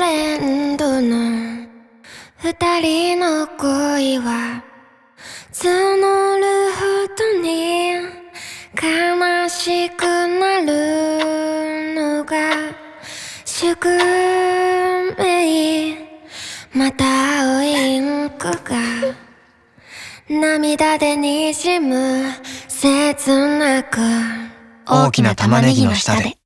エンドの二人の恋は募るほどに悲しくなるのが宿命。また青いインクが涙でにじむ切なく。 大きな玉ねぎの下で。